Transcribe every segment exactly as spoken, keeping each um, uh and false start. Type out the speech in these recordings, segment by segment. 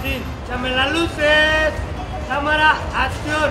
Martín, échame las luces. Cámara, acción.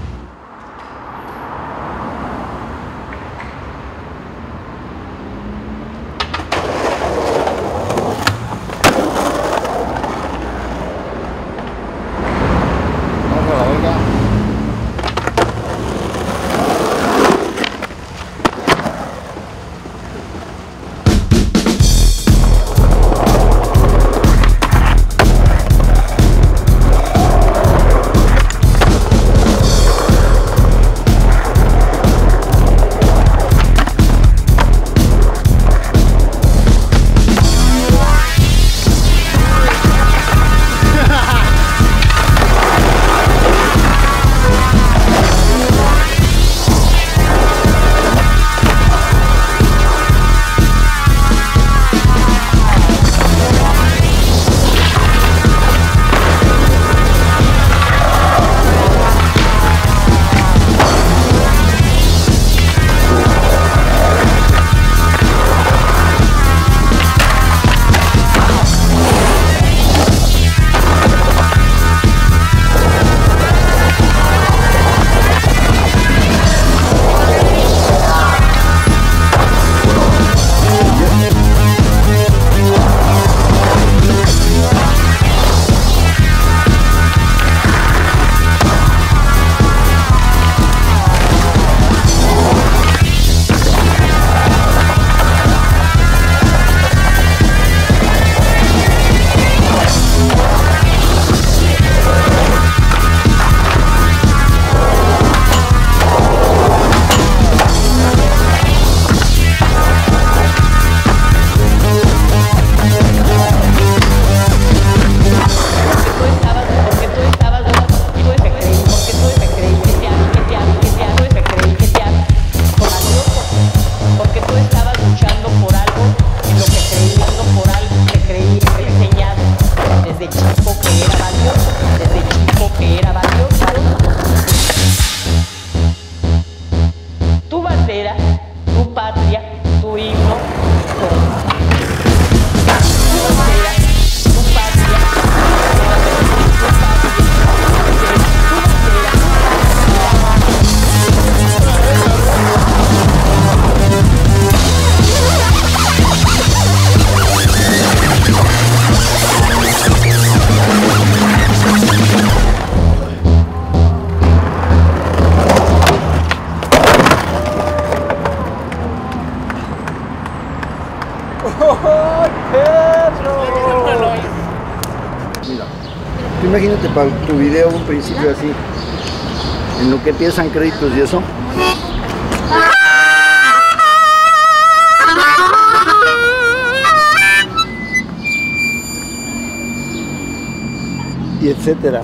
Mira, tú imagínate para tu video un principio así, en lo que empiezan créditos y eso. Y etcétera.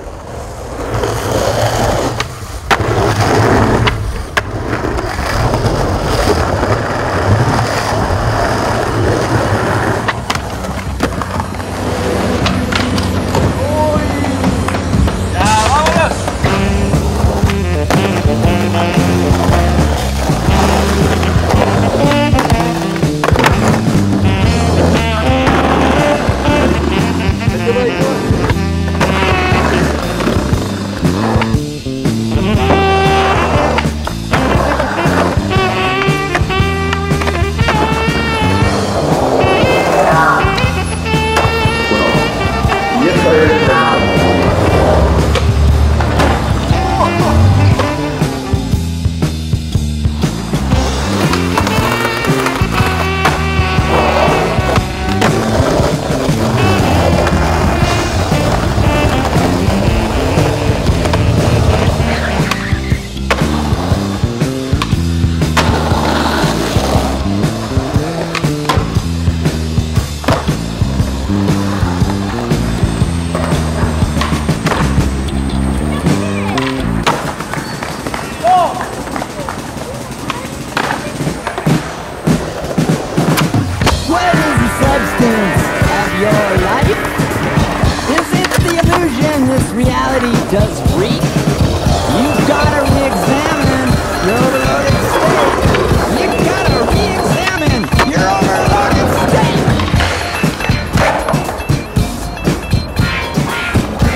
Does reek? You've gotta re-examine your overloaded state. You gotta re-examine your overloaded state.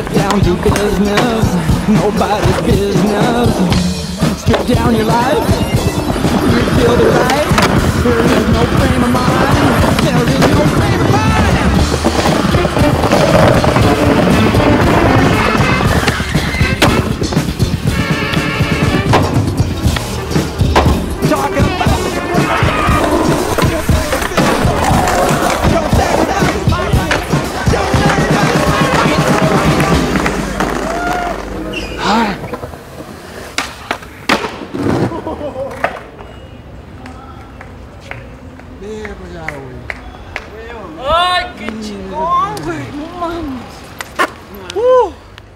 Get down to business, nobody's business. Strip down your life, rebuild your life. There is no frame of mind, there is no frame of mind. ¡Ay, qué chingón, güey! ¡No mames! ¡Uh!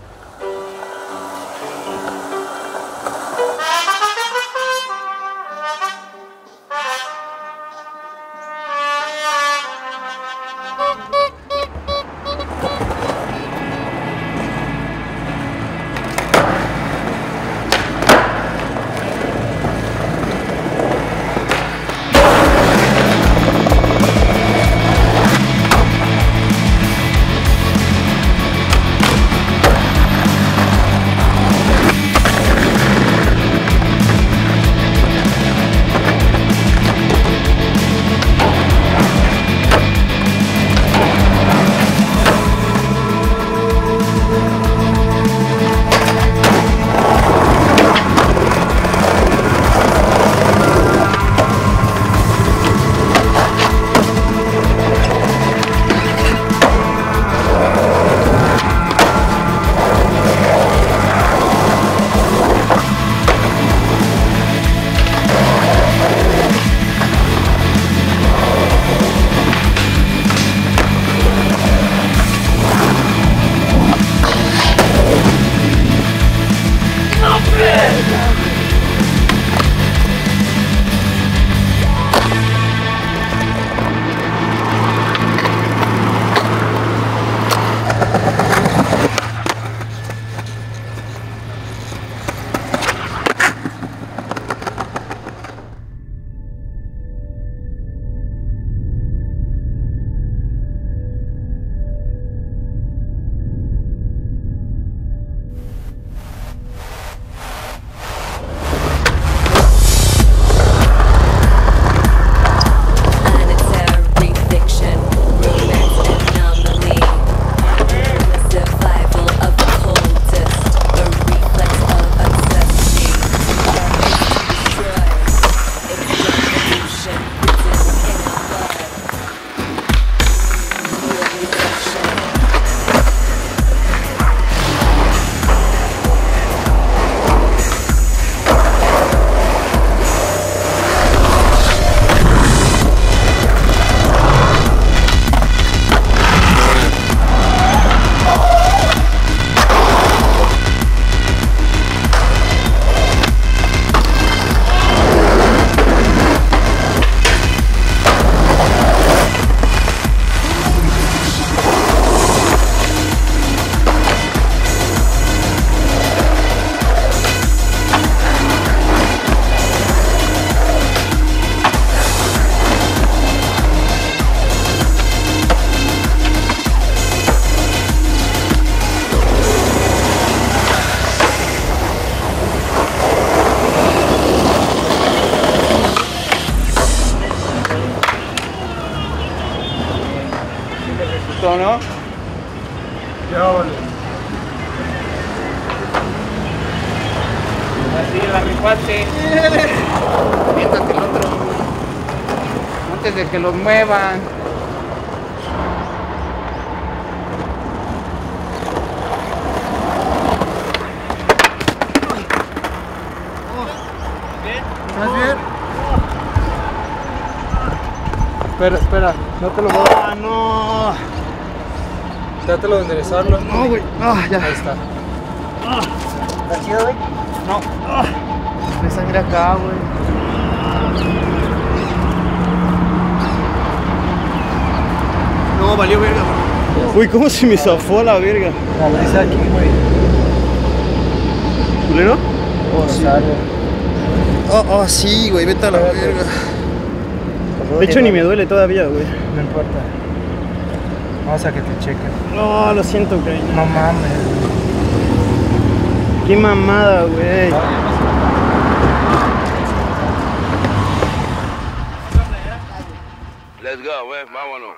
gustó, ¿no? Ya vale. Así la mi cuate. Siéntate el otro. Antes de que los muevan. ¿Estás bien? Espera, espera, no te lo voy a... ¡Ah, no! Trátalo de enderezarlo. No, güey. Ah, ya. Ahí está. ¿Está chido, güey? No. Ah. Me sangre acá, güey. No, valió verga. Uy, ¿cómo se me zafó la verga? La brisa aquí, güey. ¿Culero? Oh, sí. Oh, oh, sí, güey, vete a la verga. De hecho, ni me duele todavía, güey. No importa. Vamos a que te chequen. No, lo siento, güey. No mames. Qué mamada, güey. Let's go, güey, vámonos.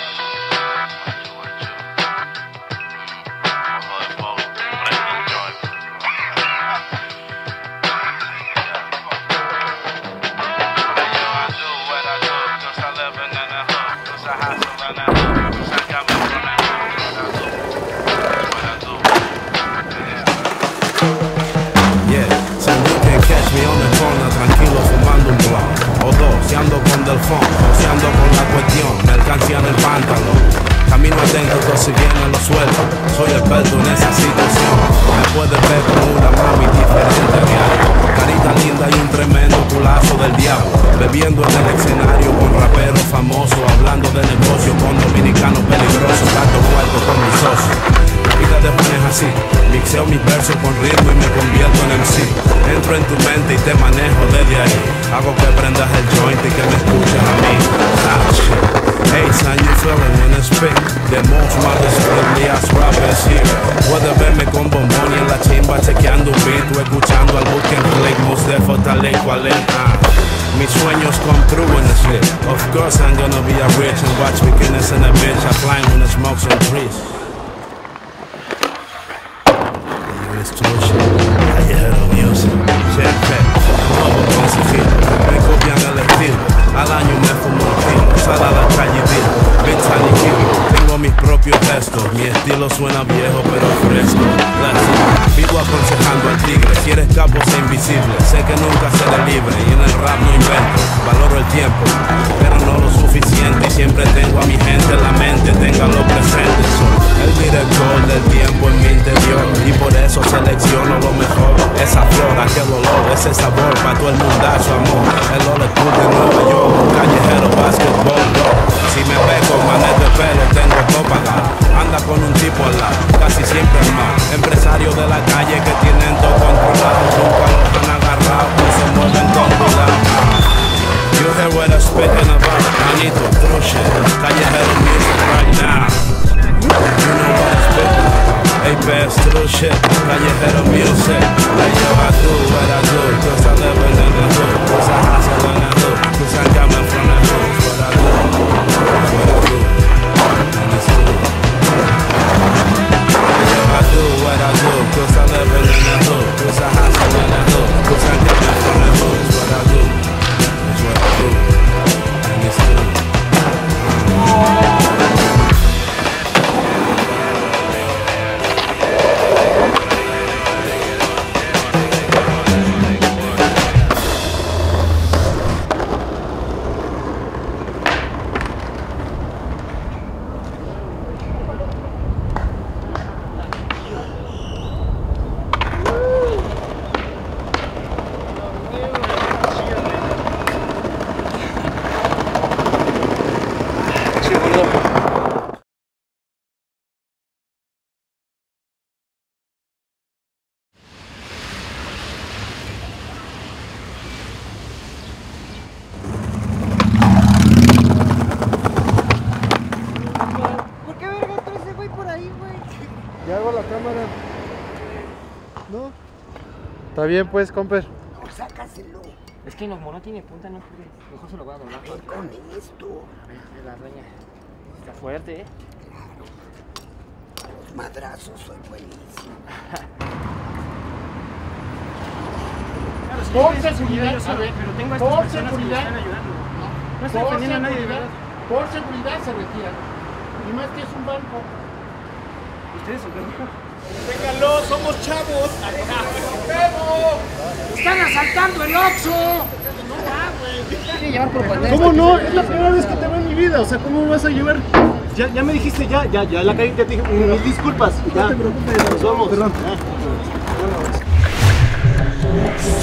Tranquilo fumando un blunt o dos, si ando con Delfón, o si ando con la cuestión, mercancía en el pantalón. Camino atento por si viene lo suelto, soy experto en esa situación. Me puedes ver con una mami diferente diario, carita linda y un tremendo culazo del diablo. Bebiendo en el escenario con raperos famosos, hablando de negocio con dominicanos peligrosos, gato muerto con mis socios. La vida de Juan es así, mixeo mis versos con ritmo y me convierto en M C. Entro en tu mente y te manejo desde ahí. Hago que prendas el joint y que me escuches a mí. Ah, shit. Hey son, you feeling when I speak. The most modest friendly ass rappers here. Puedes verme con bombón y en la chimba chequeando un beat o escuchando al book and click. Most defo tal y cual es. Ah. Mis sueños come true in this shit. Of course I'm gonna be a rich and watch beginners in a bitch. I climb when the smoke's and trees. Callejero music, check, nuevo consejero, me copian el estilo, al año me fumo un tiro, sal a la calle y digo, Vitaly Kiwi, tengo mis propios gestos, mi estilo suena viejo pero fresco, let's go. Vivo aconsejando al tigre, si eres capo sé invisible, sé que nunca seré libre y en el rap no invento, valoro el tiempo, pero no lo suficiente y siempre tengo a mi gente en la mente, ténganlo presente, el director del tiempo en mi interior y por eso selecciono lo mejor, esa flor, aquel olor, ese sabor, pa' todo el mundazo, amor, el old school de Nueva York, callejero, basketball, go. Si me ve con manet de pelo, tengo todo pagado, anda con un tipo al lado, casi siempre armado, empresario de la calle que tienen todo controlado, nunca los han agarrado, no se mueven con cuidado. You hear what I'm speaking about, I need to throw shit, callejero music right now, you know what I'm speaking about. Hey, pass through shit, callejero music. Like yo, I do what I do, cause I live in the hood, cause I hustle in the hood, cause I coming from the hood. What I do, what I do, and it's true. Yo, I do what I do, cause I live in the hood, cause I hustle in the hood, cause I coming from the hood. What I do, that's what I do, and it's true. Ya hago la cámara. ¿No? Está bien pues, comper. Pues sácaselo. Es que no, no tiene punta, no pude. Mejor se lo voy a doblar. Ven con esto. A ver, la doña. Está fuerte, ¿eh? Claro. Los madrazos soy buenísimo. Claro, si Por yo seguridad, yo sabe, pero tengo a por estas personas que me seguridad. están ayudando. No, no estoy Por ofendiendo a nadie, de seguridad, verdad. por seguridad se retira. Y más que es un banco. Ustedes son pendejos. Vénganlo, somos chavos. ¡Están asaltando el Oxxo! No va, güey. Quiere llevar por cuenta. ¿Cómo no? Es la primera vez que te veo en mi vida. O sea, ¿cómo me vas a llevar? Ya, ya me dijiste, ya, ya, ya la caí, ya te dije, mil disculpas. Ya, no te preocupes, nos vamos. Perdón.